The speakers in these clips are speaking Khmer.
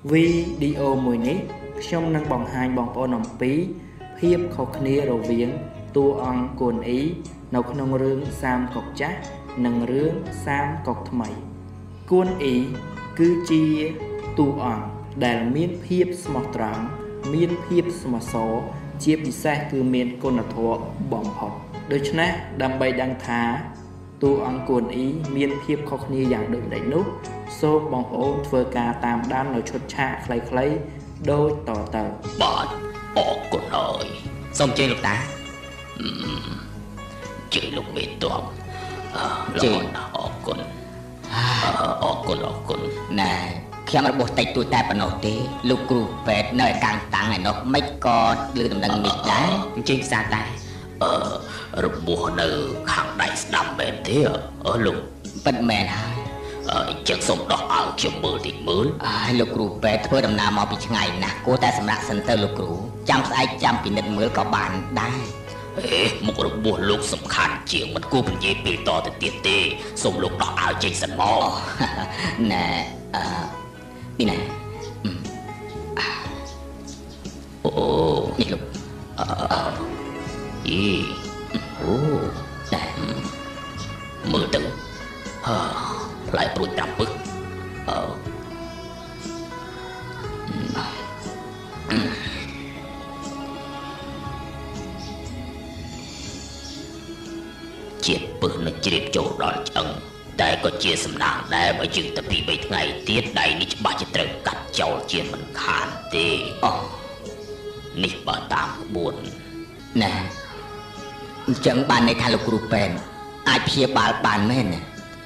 វីដេអូមួយនេះខ្ញុំនឹងបង្ហាញបងប្អូនអំពីភាពខុសគ្នារវាងតួអង្គកូនអ៊ីនៅក្នុងរឿងសាមកុកចាស់និងរឿងសាមកុកថ្មីកូនអ៊ីគឺជាតួអង្គដែលមានភាពស្មោះត្រង់មានភាពស្មោះសរជាពិសេសគឺមានគុណធម៌បំផុតដូច្នេះដើម្បីដឹងថាតួអង្គកូនអ៊ីមានភាពខុសគ្នាយ៉ាងដូចម្តេចនោះសូមបងប្អូនធ្វើការតាមដាននៅឈុតឆាកខ្លីៗដូចតទៅបាទអរគុណហើយសូមជើញលោកតាជើញលោកមេតបជើញអរគុណណែខ្ញុំរបស់តិចតួចតែប៉ុណ្ណោះទេលោកគ្រូពេទ្យនៅកាំងតាំងឯនោះមិនក៏លើដំណឹងនេះដែរអញ្ចឹងផ្សារតែរបួសនៅខាងដៃស្ដាំមែនទេលោកពិតមែនហើយអញ្ចឹងសូមដោះឲ្យខ្ញុំមើលតិចមើលលោកគ្រូពេទ្យធ្វើដំណើរមកពីឆ្ងាយណាស់គួរតែសម្រាប់សិនទៅលោកគ្រូចាំស្អែកចាំពិនិត្យមើលក៏បានដែរមុខរបួសលោកសំខាន់ជាងមិនគួរពន្យាពេលតទៅទៀតទេសូមលោកដោះឲ្យចេញសិនមកណែនេះណាអូនេះលោកអូតែមើលទៅផ្លែព្រួយតាមពឹកជាតិពឹសនឹងជ្រាបចូលដល់ឆ្អឹងតែក៏ជាសំណាងដែរបើយើងទៅពី3ថ្ងៃទៀតដៃនេះច្បាស់ជាត្រូវកាត់ចោលជាមិនខានទេនេះបើតាមក្បួនណែអញ្ចឹងបានន័យថាលោកគ្រូពេទ្យអាចព្យាបាលបានមែនណា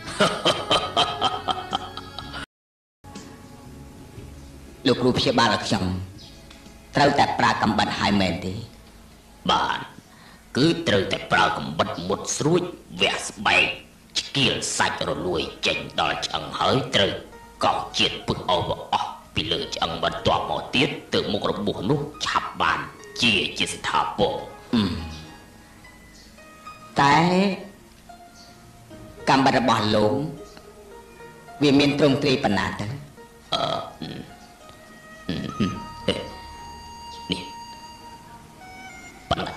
លោកគ្រូព្យាបាលឲ្យខ្ញុំត្រូវតែប្រើកំបិតហើយមែនទេបាទគឺត្រូវតែប្រើកំបិតមុតស្រួចវះស្បែកឆ្កៀលសាច់រលួយចេញដល់ឆ្អឹងហើយត្រូវកោសជាតិពឹសអស់ពីលើឆ្អឹងបន្ទាប់មកទៀតទើបមុខរបួសនោះឆាប់បានជាស្ថាពរតែកំបិតរបស់លោកវាមានទ្រង់ទ្រាយប៉ុណ្ណាទៅនេះប៉ុណ្ណា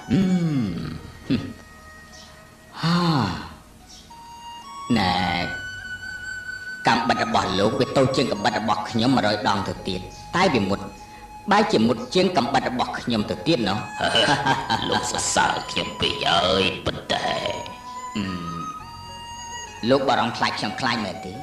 ណែកំបិតរបស់លោកវាតូចជាងកំបិតរបស់ខ្ញុំ100ដងទៅទៀតតែវាមុតបែរជាមុតជាងកំបិតរបស់ខ្ញុំទៅទៀតណោះលោកសរសើរខ្ញុំពេកអើយប៉ុន្តែលោកបារម្ភខ្លាចខ្ញុំខ្លាចមែនទេ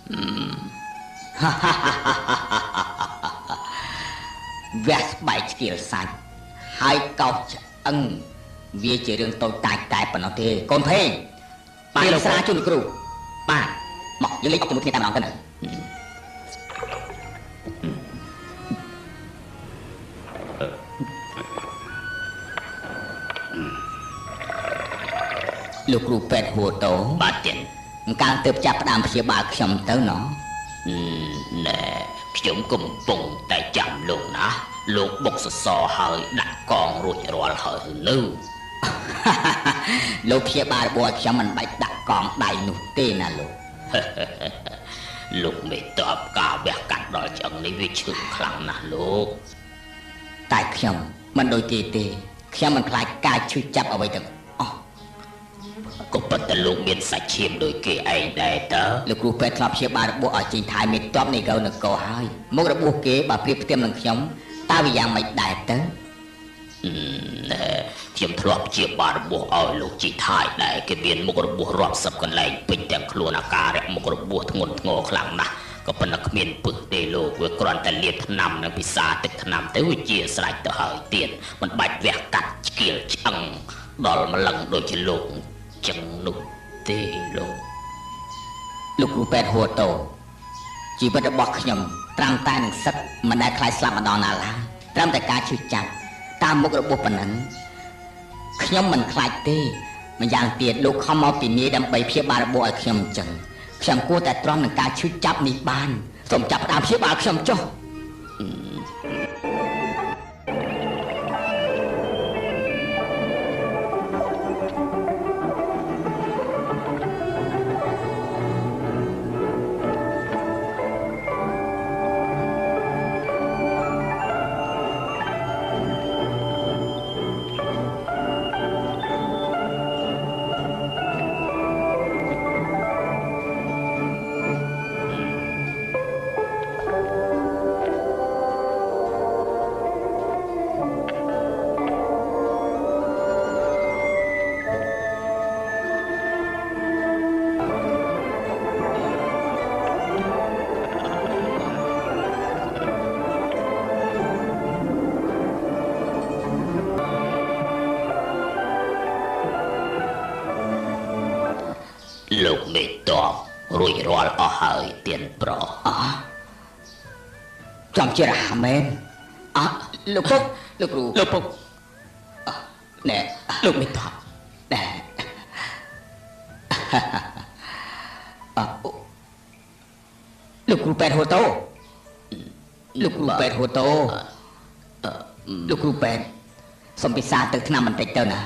វះស្បែកឆ្កៀលសាច់ហើយកោសឆ្អឹងវាជារឿងតូចតាចតែប៉ុណ្ណោះទេកូនភេងបាទលោកស្រាជូនលោកគ្រូបាទមកយើងលេងអុកជាមួយគ្នាតាមឡងទៅណាលោកគ្រូពេទ្យហួរតោបាទទៀតកាលទើបចាប់ផ្ដើមព្យាបាលខ្ញុំទៅណោះណែខ្ញុំកំពុងតែចាំលោកណាលោកបុកសសរហើយដាក់កងរួចរាល់ហើយនៅលោកព្យាបាលរបស់ខ្ញុំមិនបាច់ដាក់កងដៃនោះទេណាលោកលោកមេតបការវះកាត់ដល់ឆ្អឹងនេះវាឈឺខ្លាំងណាស់លោកតែខ្ញុំមិនដូចទេខ្ញុំមិនខ្លាចការឈឺចាប់អ្វីទាំងអស់ក៏ប៉ុន្តែលោកមានសាច់ឈាមដូចគេឯងដែរតើលោកគ្រូពេទ្យធ្លាប់ព្យាបាលរបួសឲ្យចេញថៃមេតបនៃកោនគរហើយមុខរបួសគេបើប្រៀបផ្ទឹមនឹងខ្ញុំតើវាយ៉ាងម៉េចដែរទៅខ្ញុំធ្លាប់ព្យាបាលរបួសឲ្យលោកជីថៃដែរគេមានមុខរបួសរាប់សិបកន្លែងពេញទាំងខ្លួនអាការៈមុខរបួសធ្ងន់ធ្ងរខ្លាំងណាស់ក៏ប៉ុន្តែគ្មានពឹសទេលោកវាគ្រាន់តែលាបថ្នាំនិងពិសាទឹកថ្នាំទៅវាជាស្រេចទៅហើយទៀតមិនបាច់វះកាត់ឆ្កៀលឆ្អឹងដល់ម្លឹងដូចជាលោកចឹងនោះទេលោកគ្រូពេទ្យហួរតោជីវិតរបស់ខ្ញុំត្រាំតែនឹងសឹកមិនដែលខ្លាចស្លាប់ម្ដងណាឡើយត្រឹមតែការឈឺចាប់តាមមុខរបួសប៉ុណ្ណឹងខ្ញុំមិនខ្លាចទេម្យ៉ាងទៀតលោកខំមកពីនេះដើម្បីព្យាបាលរបួសឲ្យខ្ញុំអញ្ចឹងខ្ញុំគួរតែទ្រាំនឹងការឈឺចាប់នេះបានសូមចាប់ផ្ដើមព្យាបាលខ្ញុំចុះរួចរាល់អស់ហើយទៀនប្រុសចំជារហាមែនលោកពុកលោកគ្រូលោកពុកណែលោកមិនថប់ណែលោកគ្រូពេទ្យហូតូលោកគ្រូពេទ្យហូតូលោកគ្រូពេទ្យសុំពិសាទៅថ្នាំបន្តិចទៅណា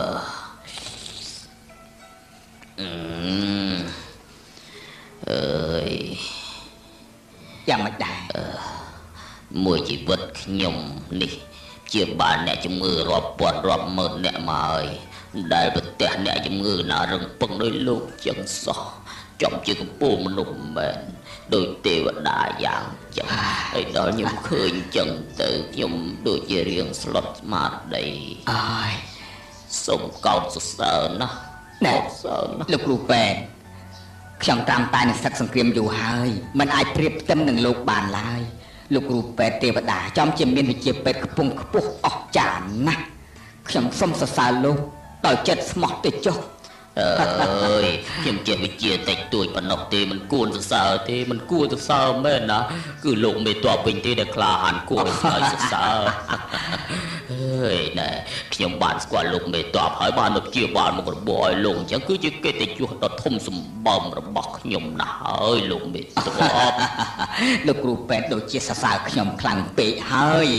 អើយយ៉ាងម៉េចដែរមួយជីវិតខ្ញុំនេះជាបានអ្នកជំងឺរាប់ពាន់រាប់ម៉ឺនអ្នកមកហើយដែលប្រទះអ្នកជំងឺណារឹងពឹងដោយលោកចឹងសោះចំជាកំពូលមនុស្សមែនដោយទេវតាយ៉ាងចឹងហើយដល់ខ្ញុំឃើញចឹងទៅខ្ញុំដូចជារៀងស្លុតស្មារតីអើយសូមកោតសរសើរណាស់ណែលោកគ្រូពេទ្យខ្ញុំតាមតែនឹងសឹកសង្គ្រាមយូរហើយមិនអាចប្រៀបផ្ទឹមនឹងលោកបានឡើយលោកគ្រូពេទ្យទេវតាចំជាមានវិជ្ជាពេទ្យខ្ពង់ខ្ពស់អស្ចារ្យណាស់ខ្ញុំសូមសរសើរលោកដោយចិត្តស្មោះទៅចុះអើយខ្ញុំជាវិជាតិចតួចប៉ុណ្ណោះទេមិនគួរសរសើរទេមិនគួរសរសើរមែនណាគឺលោកមេតបវិញទេដែលក្លាហានគួរឲ្យសរសើរអើយណែខ្ញុំបានស្គាល់លោកមេតបហើយបានមកជាបានមករបបឲ្យលោកអញ្ចឹងគឺជាកិត្តិយសដ៏ធំសម្បើមរបស់ខ្ញុំណាស់ហើយលោកមេតបលោកគ្រូពេទ្យដូចជាសរសើរខ្ញុំខ្លាំងពេកហើយ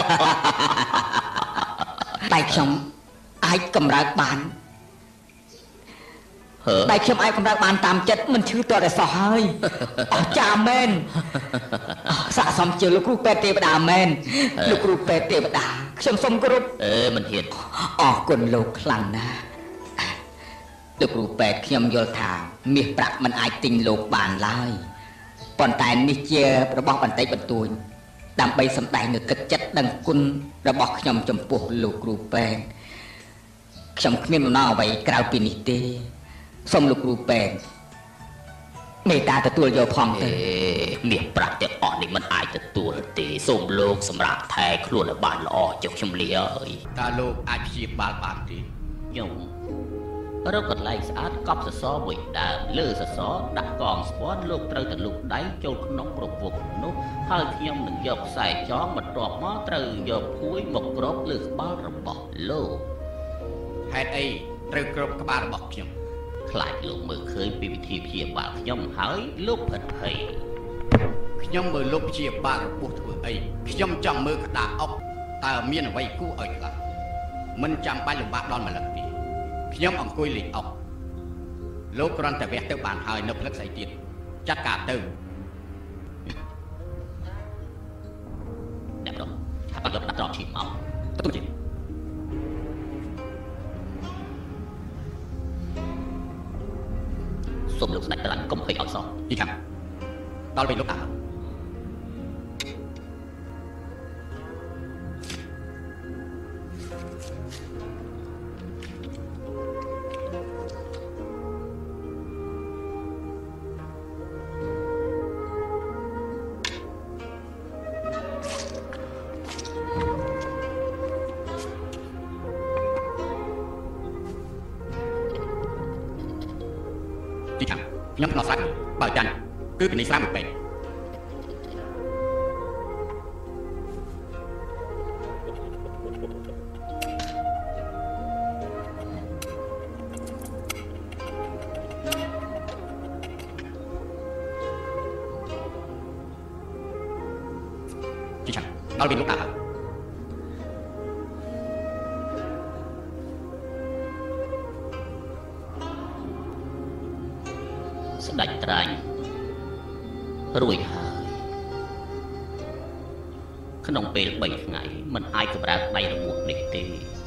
តែខ្ញុំអាចកម្រើកបានតែខ្ញុំអាចកម្រើកបានតាមចិត្តមិនឈឺតតែសោះហើយអស្ចារ្យមែនស័ក្តិសមជាលោកគ្រូពេទ្យទេវតាមែនលោកគ្រូពេទ្យទេវតាខ្ញុំសូមគោរពមិនហ៊ានអរគុណលោកខ្លាំងណាស់លោកគ្រូពេទ្យខ្ញុំយល់ថាមាសប្រាក់មិនអាចទិញលោកបានឡើយប៉ុន្តែនេះជារបស់បន្តិចបន្តួចដើម្បីសម្ដែងនូវទឹកចិត្តដឹងគុណរបស់ខ្ញុំចំពោះលោកគ្រូពេទ្យខ្ញុំគ្មានបំណងអ្វីក្រៅពីនេះទេសូមលោកគ្រូពេទ្យមេត្តាទទួលយកផងទៅមាសប្រាក់ទាំងអស់នេះមិនអាចទទួលទេសូមលោកសម្រាប់ថែខ្លួនឲ្យបានល្អចុះខ្ញុំលាអើយតើលោកអាចព្យាបាលបានទេខ្ញុំរកកន្លែងស្អាតកប់សសរមួយដើមលើសសរដាក់កងស្ពាន់លោកត្រូវតែលុបដៃចូលក្នុងប្រវក់នោះហើយខ្ញុំនឹងយកខ្សែចងបន្ទាប់មកត្រូវយកភួយមកគ្របលើក្បាលរបស់លោកហេតុអីត្រូវគ្របក្បាលរបស់ខ្ញុំខ្លាចលោកមើលឃើញពីវិធីព្យាបាលខ្ញុំហើយលោកផិតភ័យខ្ញុំមើលលោកព្យាបាលរបួសធ្វើអីខ្ញុំចង់មើលក្តារអុកតើមានអ្វីគួរឲ្យខ្លាចមិនចាំបាច់លំបាកដល់ម្លឹកទេខ្ញុំអង្គុយលេងអុកលោកគ្រាន់តែវះទៅបានហើយនៅផ្លឹកស្អីទៀតចាត់ការទៅអ្នកប្រុសថាបាត់យកដាក់ត្រង់ឈីមកទទួលជិះសូមលោកស្ដេចត្រាំកុំភ័យអត់សោះទីខាងដល់ពេលលោកតាខ្ញុំដល់ស្រាច់បើចាញ់គឺពីនេះស្រាច់មួយពេកជីឆាដល់ពេលលោកតាស្ដេចត្រាញ់រួចហើយក្នុងពេល3ថ្ងៃមិនអាចកម្រើកដៃរបួសនេះទេ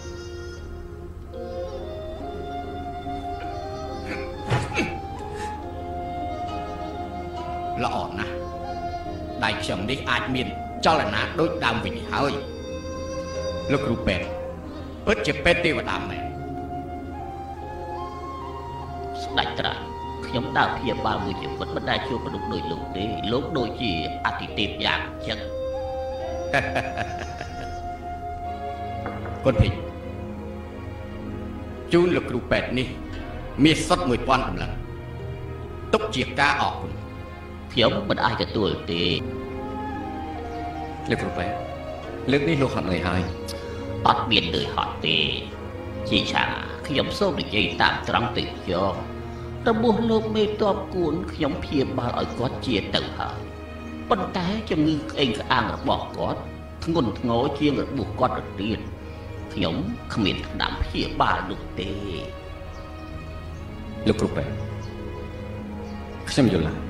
ល្អណាស់ដៃខ្ញុំនេះអាចមានចលនាដូចដើមវិញហើយលោកគ្រូពេទ្យពិតជាពេទ្យទេវតាមែនស្ដេចត្រាញ់ខ្ញុំដើរព្យាបាលមួយជីវិតមិនដែលជួបមនុស្សដូចលោកទេលោកដូចជាអតិទេពយ៉ាងចឹងកូនភីជូនលោកគ្រូពេទ្យនេះមាសសុទ្ធ 1000 តម្លឹងទុកជាការអរគុណខ្ញុំមិនអាចទទួលទេលោកគ្រូពេទ្យលើកនេះលោកហត់នឿយហើយអត់មាននឿយហត់ទេជីឆាខ្ញុំសូមនិយាយតាមត្រង់ទៅចុះរបួសលោកមេតបគួនខ្ញុំព្យាបាលឲ្យគាត់ជាទៅហើយប៉ុន្តែជំងឺក្អេងក្អាងរបស់គាត់ធ្ងន់ធ្ងរជាងរបួសគាត់ទៅទៀតខ្ញុំគ្មានថ្នាំព្យាបាលនោះទេលោកគ្រូពេទ្យខ្ញុំយល់ហើយ